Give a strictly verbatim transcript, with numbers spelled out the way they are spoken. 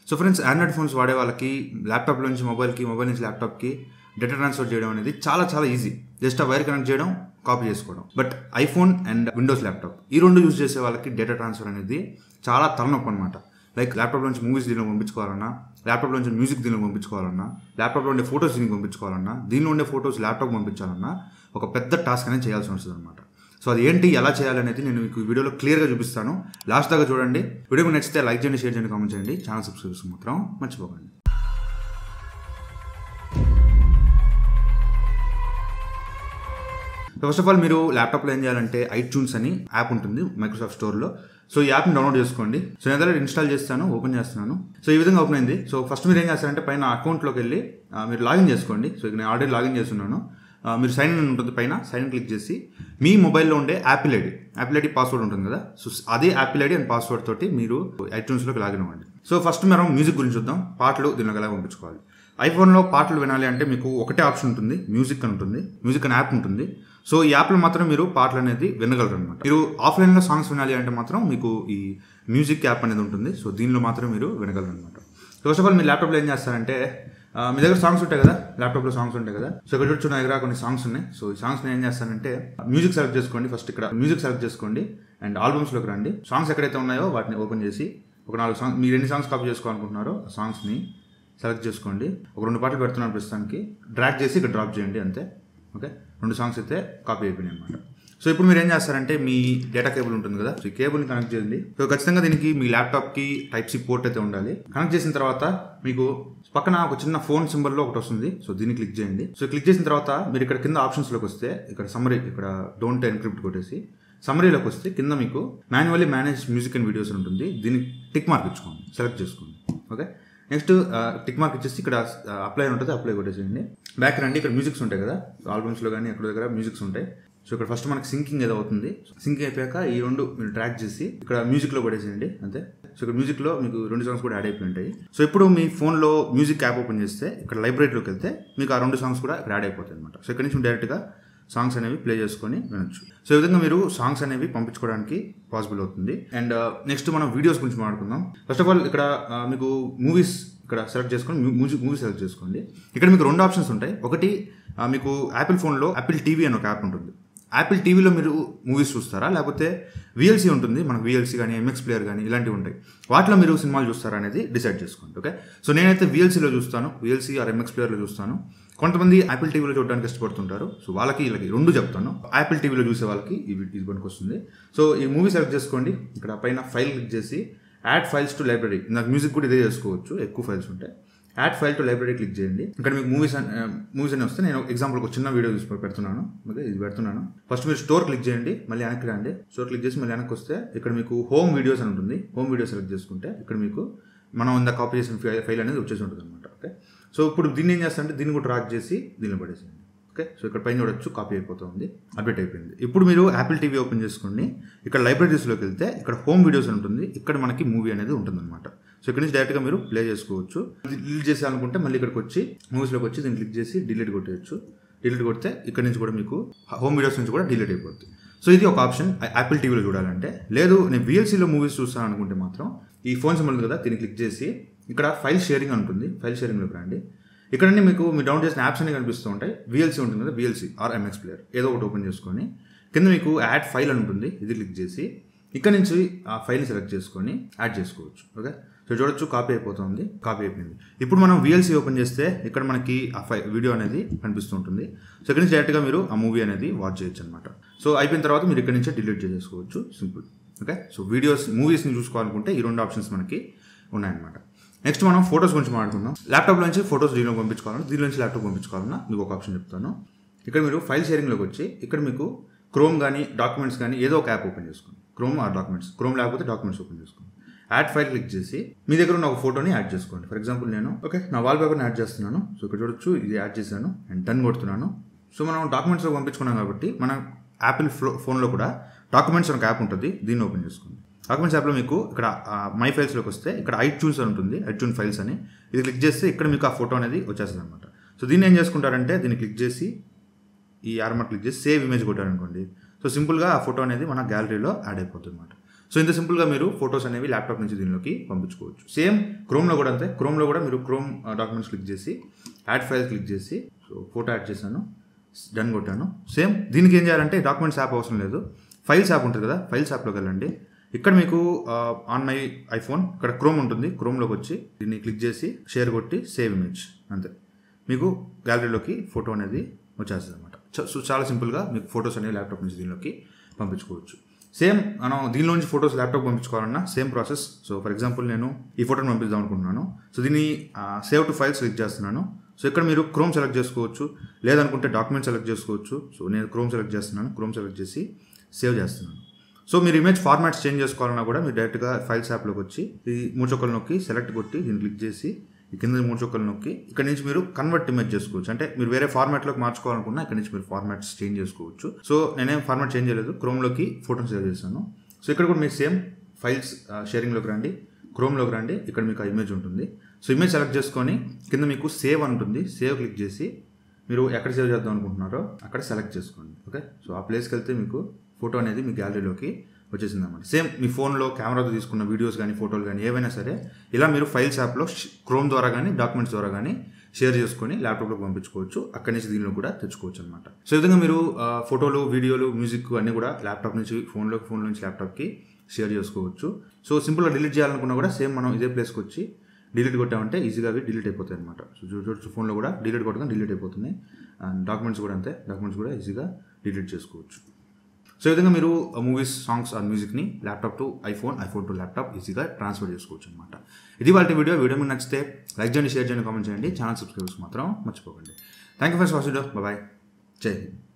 So friends, Android phones వాడే వాళ్ళకి laptop నుంచి మొబైల్కి, మొబైల్ నుంచి ల్యాప్టాప్కి డేటా ట్రాన్స్ఫర్ చేయడం అనేది చాలా చాలా ఈజీ. జస్ట్ ఆ వైర్ కనెక్ట్ చేయడం, కాపీ చేసుకోవడం. But iPhone and Windows laptop ఈ రెండు యూజ్ చేసే వాళ్ళకి డేటా ట్రాన్స్ఫర్ అనేది చాలా తలనొప్పి అనమాట. లైక్ ల్యాప్టాప్ నుంచి మూవీస్ దీనిలో పంపించుకోవాలన్నా, ల్యాప్టాప్ నుంచి మ్యూజిక్ దీనిలో పంపించుకోవాలన్నా, ల్యాప్టాప్లో ఉండే ఫోటోస్ దీనికి పంపించుకోవాలన్నా, దీనిలో ఉండే ఫోటోస్ ల్యాప్టాప్ పంపించాలన్నా ఒక పెద్ద టాస్క్ అనేది చేయాల్సి వస్తుంది అనమాట. సో అది ఏంటి, ఎలా చేయాలనేది నేను మీకు వీడియోలో క్లియర్గా చూపిస్తాను. లాస్ట్ దాకా చూడండి. వీడియో మీకు నచ్చితే లైక్ చేయండి, షేర్ చేయండి, కామెంట్ చేయండి. ఛానల్ సబ్స్క్రైబ్ చేసుకోవడం మాత్రం మర్చిపోకండి. ఫస్ట్ ఆఫ్ ఆల్ మీరు ల్యాప్టాప్లో ఏం చేయాలంటే ఐట్యూన్స్ అని యాప్ ఉంటుంది మైక్రోసాఫ్ట్ స్టోర్లో. సో ఈ యాప్ని డౌన్లోడ్ చేసుకోండి. సో నేను ఏదైనా ఇన్స్టాల్ చేస్తాను, ఓపెన్ చేస్తున్నాను. సో ఈ విధంగా ఓపెన్ అయింది. సో ఫస్ట్ మీరు ఏం చేస్తారంటే పైన అకౌంట్లోకి వెళ్ళి మీరు లాగిన్ చేసుకోండి. సో నేను ఆల్రెడీ లాగిన్ చేస్తున్నాను. మీరు సైన్ ఇన్ ఉంటుంది, పైన సైన్ ఇన్ క్లిక్ చేసి మీ మొబైల్లో ఉండే Apple ID Apple ID password ఉంటుంది కదా, సో అదే యాపిల్ ఐడి అండ్ పాస్వర్డ్ తోటి మీరు ఐట్యూన్స్లోకి లాగిన్ అవ్వండి. సో ఫస్ట్ మనం మ్యూజిక్ గురించి చూద్దాం. పాటలు దీనిలోకి ఎలా పంపించుకోవాలి. ఐఫోన్లో పాటలు వినాలి అంటే మీకు ఒకటే ఆప్షన్ ఉంటుంది, మ్యూజిక్ అని ఉంటుంది. మ్యూజిక్ అని యాప్ ఉంటుంది. సో ఈ యాప్లో మాత్రం మీరు పాటలు అనేది వినగలరు అనమాట. మీరు ఆఫ్లైన్లో సాంగ్స్ వినాలి అంటే మాత్రం మీకు ఈ మ్యూజిక్ యాప్ అనేది ఉంటుంది. సో దీనిలో మాత్రం మీరు వినగలరు అనమాట. ఫస్ట్ ఆఫ్ ఆల్ మీ ల్యాప్టాప్లో ఏం చేస్తారంటే మీ దగ్గర సాంగ్స్ ఉంటాయి కదా, ల్యాప్టాప్లో సాంగ్స్ ఉంటాయి కదా. సో ఇక్కడ చూడొచ్చు, నా దగ్గర కొన్ని సాంగ్స్ ఉన్నాయి. సో ఈ సాంగ్స్ నేను ఏం చేస్తానంటే మ్యూజిక్ సెలెక్ట్ చేసుకోండి. ఫస్ట్ ఇక్కడ మ్యూజిక్ సెలెక్ట్ చేసుకోండి అండ్ ఆల్బమ్స్లోకి రండి. సాంగ్స్ ఎక్కడైతే ఉన్నాయో వాటిని ఓపెన్ చేసి ఒక నాలుగు సాంగ్స్, మీరు ఎన్ని సాంగ్స్ కాపీ చేసుకోవాలనుకుంటున్నారో ఆ సాంగ్స్ని సెలెక్ట్ చేసుకోండి. ఒక రెండు పాటలు పెడుతున్నాను ప్రస్తుతానికి. డ్రాగ్ చేసి ఇక్కడ డ్రాప్ చేయండి, అంతే. ఓకే, రెండు సాంగ్స్ అయితే కాపీ అయిపోయినాయి అనమాట. సో ఇప్పుడు మీరు ఏం చేస్తారంటే మీ డేటా కేబుల్ ఉంటుంది కదా, సో ఈ కేబుల్ని కనెక్ట్ చేయండి. సో ఖచ్చితంగా దీనికి మీ ల్యాప్టాప్కి టైప్ సి పోర్ట్ అయితే ఉండాలి. కనెక్ట్ చేసిన తర్వాత మీకు పక్కన ఒక చిన్న ఫోన్ సింబల్లో ఒకటి వస్తుంది. సో దీన్ని క్లిక్ చేయండి. సో క్లిక్ చేసిన తర్వాత మీరు ఇక్కడ కింద ఆప్షన్స్లోకి వస్తే ఇక్కడ సమ్మరీ, ఇక్కడ డోంట్ ఎన్క్రిప్ట్ కొట్టేసి సమ్మరీలోకి వస్తే కింద మీకు manually manage music and videos ఉంటుంది. దీన్ని టిక్ మార్క్ ఇచ్చుకోండి, సెలెక్ట్ చేసుకోండి. ఓకే, నెక్స్ట్ టిక్ మార్క్ ఇచ్చేసి ఇక్కడ అప్లై ఉంటుంది, అప్లై కొట్టేసేయండి. బ్యాక్ రండి. ఇక్కడ మ్యూజిక్స్ ఉంటాయి కదా, ఆల్బమ్స్లో కానీ ఎక్కడ దగ్గర మ్యూజిక్స్ ఉంటాయి. సో ఇక్కడ ఫస్ట్ మనకి సింకింగ్ ఏదో అవుతుంది. సింకింగ్ అయిపోయాక ఈ రెండు మీరు ట్రాక్ చేసి ఇక్కడ మ్యూజిక్లో పడేసేయండి, అంతే. సో ఇక్కడ మ్యూజిక్లో మీకు రెండు సాంగ్స్ కూడా యాడ్ అయిపోయి ఉంటాయి. సో ఇప్పుడు మీ ఫోన్లో మ్యూజిక్ యాప్ ఓపెన్ చేస్తే ఇక్కడ లైబ్రరీలోకి వెళ్తే మీకు ఆ రెండు సాంగ్స్ కూడా ఇక్కడ యాడ్ అయిపోతాయి అనమాట. సో ఇక్కడ నుంచి డైరెక్ట్గా సాంగ్స్ అనేవి ప్లే చేసుకొని వినొచ్చు. సో ఈ విధంగా మీరు సాంగ్స్ అనేవి పంపించుకోవడానికి పాసిబుల్ అవుతుంది. అండ్ నెక్స్ట్ మనం వీడియోస్ గురించి మాట్లాడుకుందాం. ఫస్ట్ ఆఫ్ ఆల్ ఇక్కడ మీకు మూవీస్ ఇక్కడ సెలెక్ట్ చేసుకొని మ్యూజిక్ మూవీ సెలెక్ట్ చేసుకోండి. ఇక్కడ మీకు రెండు ఆప్షన్స్ ఉంటాయి. ఒకటి మీకు యాపిల్ ఫోన్లో యాపిల్ టీవీ అని ఒక యాప్ ఉంటుంది. యాపిల్ టీవీలో మీరు మూవీస్ చూస్తారా, లేకపోతే విఎల్సీ ఉంటుంది, మనకు విఎల్సీ కానీ ఎంఎక్స్ ప్లేయర్ కానీ ఇలాంటివి ఉంటాయి, వాటిలో మీరు సినిమాలు చూస్తారా అనేది డిసైడ్ చేసుకోండి. ఓకే, సో నేనైతే విఎల్సీలో చూస్తాను, విఎల్సీ ఆర్ ఎంఎక్స్ ప్లేయర్లో చూస్తాను. కొంతమంది యాపిల్ టీవీలో చూడడానికి ఇష్టపడుతుంటారు. సో వాళ్ళకి వీళ్ళకి రెండు చెప్తాను. యాపిల్ టీవీలో చూసే వాళ్ళకి ఇది ఇది పనికి వస్తుంది. సో ఈ మూవీ సెలెక్ట్ చేసుకోండి. ఇక్కడ పైన ఫైల్ క్లిక్ చేసి యాడ్ ఫైల్స్ టు లైబ్రరీ, నాకు మ్యూజిక్ కూడా ఇదే చేసుకోవచ్చు, ఎక్కువ ఫైల్స్ ఉంటాయి. Add file to library click చేయండి. ఇక్కడ మీకు మూవీస్ మూవీస్ అని వస్తే నేను ఎగ్జాంపుల్ ఒక చిన్న వీడియో చూసి పెడుతున్నాను. ఓకే, ఇది పెడుతున్నాను. ఫస్ట్ మీరు స్టోర్ క్లిక్ చేయండి, మళ్ళీ వెనక్కి రండి. స్టోర్ క్లిక్ చేసి మళ్ళీ వెనక్కి వస్తే ఇక్కడ మీకు హోమ్ వీడియోస్ అని ఉంటుంది. హోమ్ వీడియో సెలెక్ట్ చేసుకుంటే ఇక్కడ మీకు మనం ఇంత కాపీ చేసిన ఫైల్ అనేది వచ్చేసి ఉంటుంది అనమాట. ఓకే, సో ఇప్పుడు దీన్ని ఏం చేస్తారంటే దీన్ని కూడా ట్రాక్ చేసి దీన్ని పడేసేయండి. ఓకే, సో ఇక్కడ పైన చూడొచ్చు కాపీ అయిపోతుంది, అప్డేట్ అయిపోయింది. ఇప్పుడు మీరు యాపిల్ టీవీ ఓపెన్ చేసుకోండి. ఇక్కడ లైబ్రరీస్లోకి వెళ్తే ఇక్కడ హోమ్ వీడియోస్ అని ఉంటుంది. ఇక్కడ మనకి మూవీ అనేది ఉంటుంది అనమాట. సో ఇక్కడ నుంచి డైరెక్ట్గా మీరు ప్లే చేసుకోవచ్చు. డిలీట్ చేయాలనుకుంటే మళ్ళీ ఇక్కడికి వచ్చి మూవీస్లోకి వచ్చి దీన్ని క్లిక్ చేసి డిలీట్ కొట్టేయచ్చు. డిలీట్ కొడితే ఇక్కడ నుంచి కూడా మీకు హోమ్ వీడియోస్ నుంచి కూడా డిలీట్ అయిపోతుంది. సో ఇది ఒక ఆప్షన్ యాపిల్ టీవీలో చూడాలంటే. లేదు నేను విఎల్సీలో మూవీస్ చూస్తాను అనుకుంటే మాత్రం ఈ ఫోన్ సింబల్ ఉంది కదా, దీన్ని క్లిక్ చేసి ఇక్కడ ఫైల్ షేరింగ్ ఉంటుంది. ఫైల్ షేరింగ్లోకి రండి. ఇక్కడ మీకు మీరు డౌన్లోడ్ చేసిన యాప్స్ అన్ని కనిపిస్తూ ఉంటాయి. విఎల్సీ ఉంటుంది కదా, విఎల్సీ ఆర్ ఎంఎక్స్ ప్లేయర్ ఏదో ఒకటి ఓపెన్ చేసుకొని కింద మీకు యాడ్ ఫైల్ అని ఉంటుంది. ఇది క్లిక్ చేసి ఇక్కడ నుంచి ఆ ఫైల్ని సెలెక్ట్ చేసుకొని యాడ్ చేసుకోవచ్చు. ఓకే, సో చూడొచ్చు కాపీ అయిపోతుంది, కాపీ అయిపోయింది. ఇప్పుడు మనం విఎల్సీ ఓపెన్ చేస్తే ఇక్కడ మనకి ఆ ఫై వీడియో అనేది కనిపిస్తూ ఉంటుంది. సో ఇక్కడ నుంచి డైరెక్ట్గా మీరు ఆ మూవీ అనేది వాచ్ చేయొచ్చు అనమాట. సో అయిపోయిన తర్వాత మీరు ఇక్కడ నుంచే డిలీట్ చేసుకోవచ్చు, సింపుల్. ఓకే, సో వీడియోస్ మూవీస్ని చూసుకోవాలనుకుంటే ఈ రెండు ఆప్షన్స్ మనకి ఉన్నాయన్నమాట. నెక్స్ట్ మనం ఫోటోస్ గురించి మాట్లాడుకుందాం. ల్యాప్టాప్ నుంచి ఫోటోస్ దీనిలో పంపించుకోవాలన్నా, దీని నుంచి ల్యాప్టాప్ పంపించుకోవాలన్నా మీకు ఒక ఆప్షన్ చెప్తాను. ఇక్కడ మీరు ఫైల్ షేరింగ్లోకి వచ్చి ఇక్కడ మీకు క్రోమ్ కానీ డాక్యుమెంట్స్ కానీ ఏదో ఒక యాప్ ఓపెన్ చేసుకోండి. క్రోమ్ ఆర్ డాక్యుమెంట్స్, క్రోమ్ లేకపోతే డాక్యుమెంట్స్ ఓపెన్ చేసుకోండి. యాడ్ ఫైల్ క్లిక్ చేసి మీ దగ్గర ఉన్న ఒక ఫోటోని యాడ్ చేసుకోండి. ఫర్ ఎగ్జాంపుల్ నేను ఓకే నా వాల్ పేపర్ని యాడ్ చేస్తున్నాను. సో ఇక్కడ చూడొచ్చు ఇది యాడ్ చేశాను అండ్ డన్ కొడుతున్నాను. సో మనం డాక్యుమెంట్స్లో పంపించుకున్నాం కాబట్టి మన యాపిల్ ఫ్లో ఫోన్లో కూడా డాక్యుమెంట్స్ ఒక యాప్ ఉంటుంది, దీన్ని ఓపెన్ చేసుకోండి. డాక్యుమెంట్స్ యాప్లో మీకు ఇక్కడ మై ఫైల్స్లోకి వస్తే ఇక్కడ ఐట్యూన్స్ అని ఉంటుంది, ఐట్యూన్ ఫైల్స్ అని. ఇది క్లిక్ చేస్తే ఇక్కడ మీకు ఆ ఫోటో అనేది వచ్చేస్తుంది అనమాట. సో దీన్ని ఏం చేసుకుంటారంటే దీన్ని క్లిక్ చేసి ఈ ఆర్మర్ క్లిక్ చేసి సేవ్ ఇమేజ్ కొట్టారనుకోండి. సో సింపుల్గా ఆ ఫోటో అనేది మన గ్యాలరీలో యాడ్ అయిపోతుంది అనమాట. సో ఇంత సింపుల్గా మీరు ఫొటోస్ అనేవి ల్యాప్టాప్ నుంచి దీనిలోకి పంపించుకోవచ్చు. సేమ్ క్రోమ్లో కూడా అంతే. క్రోమ్లో కూడా మీరు క్రోమ్ డాక్యుమెంట్స్ క్లిక్ చేసి యాడ్ ఫైల్ క్లిక్ చేసి సో ఫోటో యాడ్ చేశాను, డన్ కొట్టాను. సేమ్ దీనికి ఏం చేయాలంటే డాక్యుమెంట్స్ యాప్ అవసరం లేదు, ఫైల్స్ యాప్ ఉంటుంది కదా, ఫైల్స్ యాప్లోకి వెళ్ళండి. ఇక్కడ మీకు ఆన్ మై ఐఫోన్ ఇక్కడ క్రోమ్ ఉంటుంది, క్రోమ్లోకి వచ్చి దీన్ని క్లిక్ చేసి షేర్ కొట్టి సేవ్ ఇమేజ్, అంతే మీకు గ్యాలరీలోకి ఫోటో అనేది వచ్చేస్తుంది అనమాట. సో చాలా సింపుల్గా మీకు ఫొటోస్ అనేవి ల్యాప్టాప్ నుంచి దీనిలోకి పంపించుకోవచ్చు. సేమ్ మనం దీనిలోంచి ఫొటోస్ ల్యాప్టాప్ పంపించుకోవాలన్నా same process. So for example నేను ఈ ఫోటోని పంపిద్దాం అనుకుంటున్నాను. సో దీన్ని సేవ్ టు ఫైల్స్ క్లిక్ చేస్తున్నాను. సో ఇక్కడ మీరు క్రోమ్ సెలెక్ట్ చేసుకోవచ్చు, లేదనుకుంటే డాక్యుమెంట్ సెలెక్ట్ చేసుకోవచ్చు. సో నేను క్రోమ్ సెలెక్ట్ చేస్తున్నాను, క్రోమ్ సెలెక్ట్ చేసి సేవ్ చేస్తున్నాను. సో మీరు ఇమేజ్ ఫార్మాట్స్ చేంజ్ చేసుకోవాలన్నా కూడా మీరు డైరెక్ట్గా ఫైల్స్ యాప్లోకి వచ్చి ఈ మూడు చొక్కలు నొక్కి సెలెక్ట్ కొట్టి దీన్ని క్లిక్ చేసి ఈ కింద మూడు చొక్కలు నొక్కి ఇక్కడ నుంచి మీరు కన్వర్ట్ ఇమేజ్ చేసుకోవచ్చు. అంటే మీరు వేరే ఫార్మాట్లోకి మార్చుకోవాలనుకున్నా ఇక్కడ నుంచి మీరు ఫార్మాట్స్ చేంజ్ చేసుకోవచ్చు. సో నేనేం ఫార్మాట్ చేంజ్ చేయలేదు, క్రోమ్లోకి ఫోటోని సేవ్ చేశాను. సో ఇక్కడ కూడా మీరు సేమ్ ఫైల్స్ షేరింగ్లోకి రండి, క్రోమ్లోకి రండి, ఇక్కడ మీకు ఆ ఇమేజ్ ఉంటుంది. సో ఇమేజ్ సెలెక్ట్ చేసుకొని కింద మీకు సేవ్ ఉంటుంది, సేవ్ క్లిక్ చేసి మీరు ఎక్కడ సేవ్ చేద్దాం అనుకుంటున్నారో అక్కడ సెలెక్ట్ చేసుకోండి. ఓకే, సో ఆ ప్లేస్కి వెళ్తే మీకు ఫోటో అనేది మీ గ్యాలరీలోకి వచ్చేసింది అనమాట. సేమ్ మీ ఫోన్లో కెమెరాతో తీసుకున్న వీడియోస్ కానీ ఫోటోలు కానీ ఏవైనా సరే ఇలా మీరు ఫైల్స్ యాప్లో క్రోమ్ ద్వారా కానీ డాక్యుమెంట్స్ ద్వారా కానీ షేర్ చేసుకొని ల్యాప్టాప్లోకి పంపించుకోవచ్చు, అక్కడి నుంచి దీనిలో కూడా తెచ్చుకోవచ్చు అనమాట. సో ఈ విధంగా మీరు ఫోటోలు, వీడియోలు, మ్యూజిక్ అన్నీ కూడా ల్యాప్టాప్ నుంచి ఫోన్లోకి, ఫోన్ నుంచి ల్యాప్టాప్కి షేర్ చేసుకోవచ్చు. సో సింపుల్గా డిలీట్ చేయాలనుకున్నా కూడా సేమ్ మనం ఇదే ప్లేస్కి వచ్చి డిలీట్ కొట్టామంటే ఈజీగా అవి డిలీట్ అయిపోతాయి అనమాట. సో చూడొచ్చు ఫోన్లో కూడా డిలీట్ కొట్టగానే డిలీట్ అయిపోతుంది. అండ్ డాక్యుమెంట్స్ కూడా అంతే, డాక్యుమెంట్స్ కూడా ఈజీగా డిలీట్ చేసుకోవచ్చు. సో ఈ విధంగా మీరు మూవీస్, సాంగ్స్ ఆర్ మ్యూజిక్ని laptop to iPhone, iPhone to laptop ఈజీగా ట్రాన్స్ఫర్ చేసుకోవచ్చు అనమాట. ఇది వాళ్ళ వీడియో. వీడియో మీకు నచ్చితే లైక్ చేయండి, షేర్ చేయండి, కామెంట్ చేయండి, ఛానల్ సబ్స్క్రైబర్స్ మాత్రం మర్చిపోకండి. Thank you for watching. Bye, జై హింద్.